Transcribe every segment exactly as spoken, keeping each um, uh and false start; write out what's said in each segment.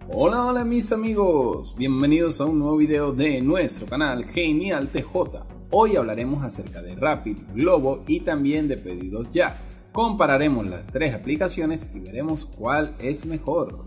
Hola, hola mis amigos, bienvenidos a un nuevo video de nuestro canal Genial T J. Hoy hablaremos acerca de Rappi, Glovo y también de Pedidos Ya. Compararemos las tres aplicaciones y veremos cuál es mejor.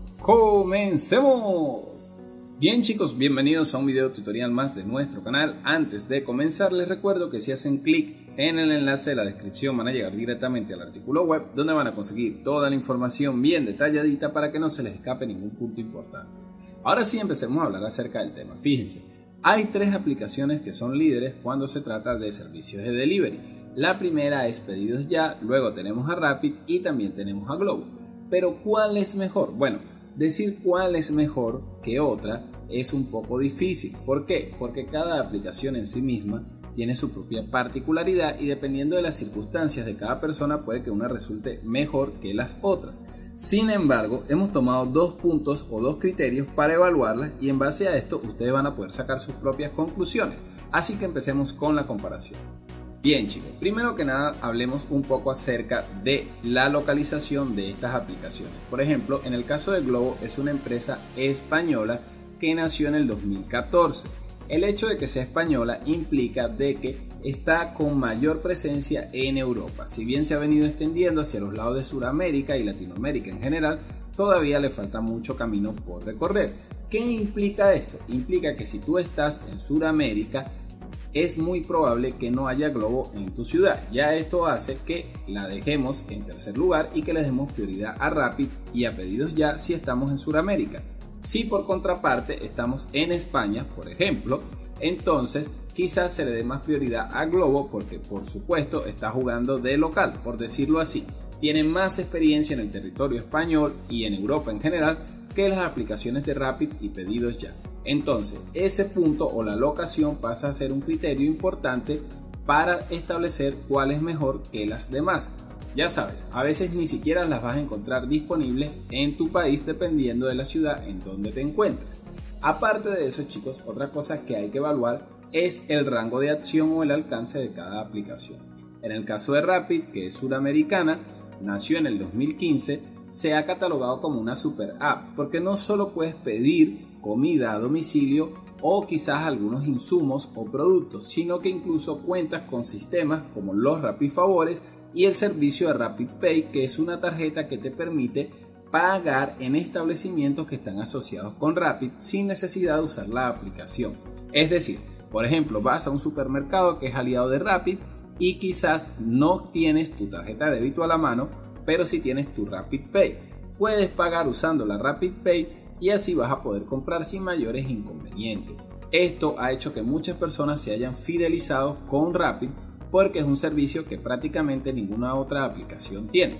¡Comencemos! Bien chicos, bienvenidos a un video tutorial más de nuestro canal. Antes de comenzar les recuerdo que si hacen clic en el enlace de la descripción van a llegar directamente al artículo web donde van a conseguir toda la información bien detalladita para que no se les escape ningún punto importante. Ahora sí empecemos a hablar acerca del tema. Fíjense, hay tres aplicaciones que son líderes cuando se trata de servicios de delivery. La primera es Pedidos Ya, luego tenemos a Rappi y también tenemos a Glovo. Pero ¿cuál es mejor? Bueno, decir cuál es mejor que otra es un poco difícil. ¿Por qué? Porque cada aplicación en sí misma tiene su propia particularidad y dependiendo de las circunstancias de cada persona puede que una resulte mejor que las otras. Sin embargo, hemos tomado dos puntos o dos criterios para evaluarlas y en base a esto ustedes van a poder sacar sus propias conclusiones. Así que empecemos con la comparación. Bien chicos, primero que nada hablemos un poco acerca de la localización de estas aplicaciones. Por ejemplo, en el caso de Glovo es una empresa española que nació en el dos mil catorce. El hecho de que sea española implica de que está con mayor presencia en Europa. Si bien se ha venido extendiendo hacia los lados de Sudamérica y Latinoamérica en general, todavía le falta mucho camino por recorrer. ¿Qué implica esto? Implica que si tú estás en Sudamérica, es muy probable que no haya Glovo en tu ciudad. Ya esto hace que la dejemos en tercer lugar y que le demos prioridad a Rappi y a Pedidos Ya si estamos en Sudamérica. Si por contraparte estamos en España, por ejemplo, entonces quizás se le dé más prioridad a Glovo porque por supuesto está jugando de local, por decirlo así. Tiene más experiencia en el territorio español y en Europa en general que las aplicaciones de Rappi y Pedidos Ya. Entonces ese punto o la locación pasa a ser un criterio importante para establecer cuál es mejor que las demás. Ya sabes, a veces ni siquiera las vas a encontrar disponibles en tu país dependiendo de la ciudad en donde te encuentres. Aparte de eso chicos, otra cosa que hay que evaluar es el rango de acción o el alcance de cada aplicación. En el caso de Rappi, que es sudamericana, nació en el dos mil quince, se ha catalogado como una super app porque no solo puedes pedir comida a domicilio o quizás algunos insumos o productos, sino que incluso cuentas con sistemas como los Rappi Favores y el servicio de Rappi Pay, que es una tarjeta que te permite pagar en establecimientos que están asociados con Rappi sin necesidad de usar la aplicación. Es decir, por ejemplo, vas a un supermercado que es aliado de Rappi y quizás no tienes tu tarjeta de débito a la mano, pero sí tienes tu Rappi Pay. Puedes pagar usando la Rappi Pay y así vas a poder comprar sin mayores inconvenientes. Esto ha hecho que muchas personas se hayan fidelizado con Rappi porque es un servicio que prácticamente ninguna otra aplicación tiene.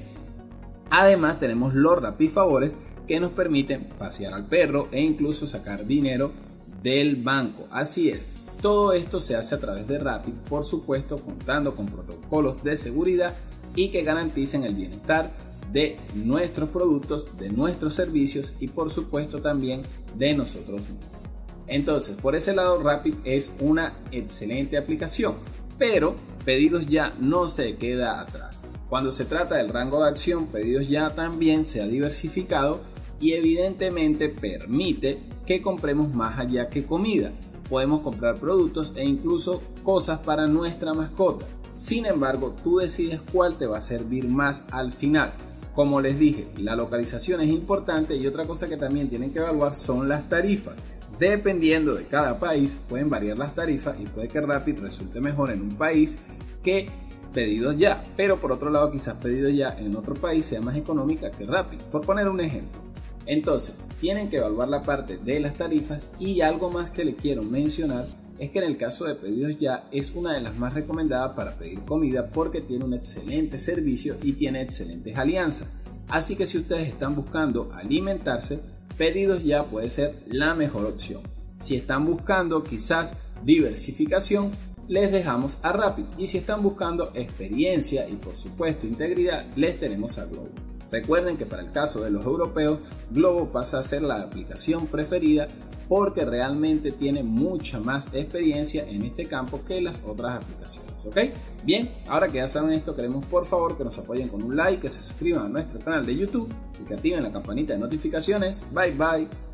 Además tenemos los Rappi Favores que nos permiten pasear al perro e incluso sacar dinero del banco. Así es, todo esto se hace a través de Rappi, por supuesto contando con protocolos de seguridad y que garanticen el bienestar de nuestros productos, de nuestros servicios y por supuesto también de nosotros mismos. Entonces por ese lado Rappi es una excelente aplicación, pero Pedidos Ya no se queda atrás. Cuando se trata del rango de acción, Pedidos Ya también se ha diversificado y evidentemente permite que compremos más allá que comida. Podemos comprar productos e incluso cosas para nuestra mascota. Sin embargo, tú decides cuál te va a servir más al final. Como les dije, la localización es importante y otra cosa que también tienen que evaluar son las tarifas. Dependiendo de cada país pueden variar las tarifas y puede que Rappi resulte mejor en un país que Pedidos Ya, pero por otro lado quizás Pedidos Ya en otro país sea más económica que Rappi, por poner un ejemplo. Entonces tienen que evaluar la parte de las tarifas y algo más que les quiero mencionar es que en el caso de Pedidos Ya es una de las más recomendadas para pedir comida porque tiene un excelente servicio y tiene excelentes alianzas. Así que si ustedes están buscando alimentarse, Pedidos Ya puede ser la mejor opción. Si están buscando quizás diversificación, les dejamos a Rappi. Y si están buscando experiencia y por supuesto integridad, les tenemos a Glovo. Recuerden que para el caso de los europeos, Glovo pasa a ser la aplicación preferida porque realmente tiene mucha más experiencia en este campo que las otras aplicaciones, ¿ok? Bien, ahora que ya saben esto, queremos por favor que nos apoyen con un like, que se suscriban a nuestro canal de YouTube y que activen la campanita de notificaciones. Bye bye.